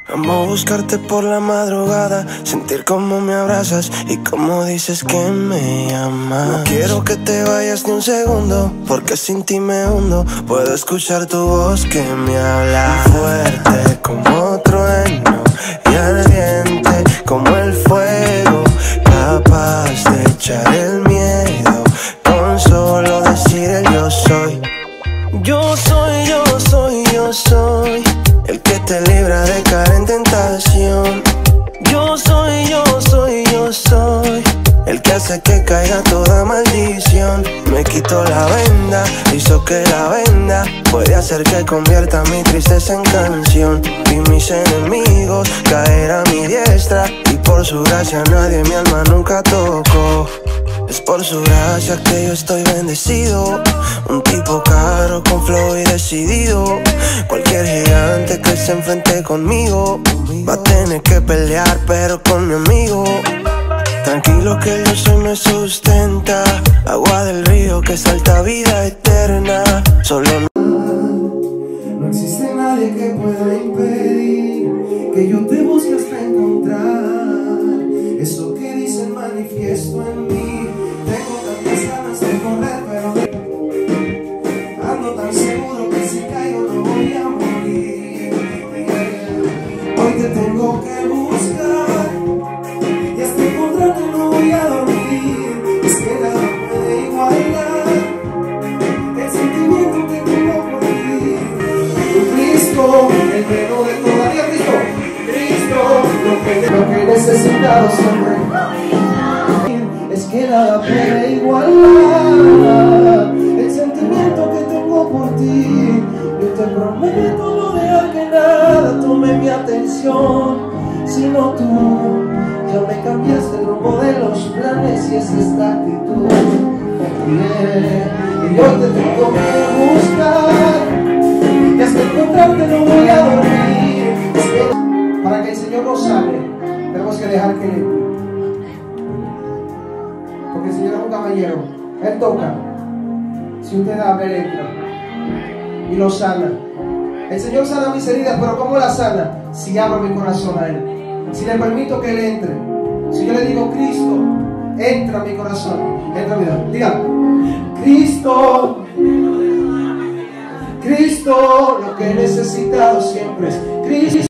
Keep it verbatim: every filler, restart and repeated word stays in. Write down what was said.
Amo buscarte por la madrugada, sentir cómo me abrazas y cómo dices que me amas. No quiero que te vayas ni un segundo, porque sin ti me hundo. Puedo escuchar tu voz que me habla fuerte como trueno y ardiente como el fuego, capaz de echar el miedo con solo decir el yo soy. Yo soy, yo soy, yo soy el que te libra de caer en tentación. Yo soy, yo soy, yo soy el que hace que caiga toda maldición. Me quito la venda, hizo que la venda puede hacer que convierta mi tristeza en canción. Vi mis enemigos caer a mi diestra y por su gracia nadie mi alma nunca tocó. Es por su gracia que yo estoy bendecido, un tipo caro con flow y decidido. Cualquier gigante que se enfrente conmigo va a tener que pelear, pero con mi amigo. Tranquilo que el yo soy me sustenta, agua del río que salta vida eterna. Solo no, no existe nadie que pueda impedir que yo te busque hasta encontrar eso que dice el manifiesto en mí. Tengo tantas ganas de correr, pero ando tan seguro que si caigo no voy a morir. Hoy te tengo que buscar y hasta encontrarte no voy a dormir. Es que nada puede igualar el sentimiento que tengo por ti. Cristo, el pleno de toda vida, Cristo, Cristo, lo que, lo que he necesitado siempre. Es que nada puede igualar el sentimiento que tengo por ti. Yo te prometo no dejar que nada tome mi atención, sino tú. Ya me cambiaste el rumbo de los planes y es esta actitud. Y yo te tengo que buscar y hasta encontrarte no voy a dormir. Es que para que el Señor nos sane tenemos que dejar que le... Porque el Señor es un caballero, Él toca. Si usted da, Él entra y lo sana. El Señor sana mis heridas, pero ¿cómo las sana? Si abro mi corazón a Él, si le permito que Él entre. Si yo le digo, Cristo, entra a mi corazón, entra a mi vida. Diga, Cristo, Cristo, lo que he necesitado siempre es Cristo.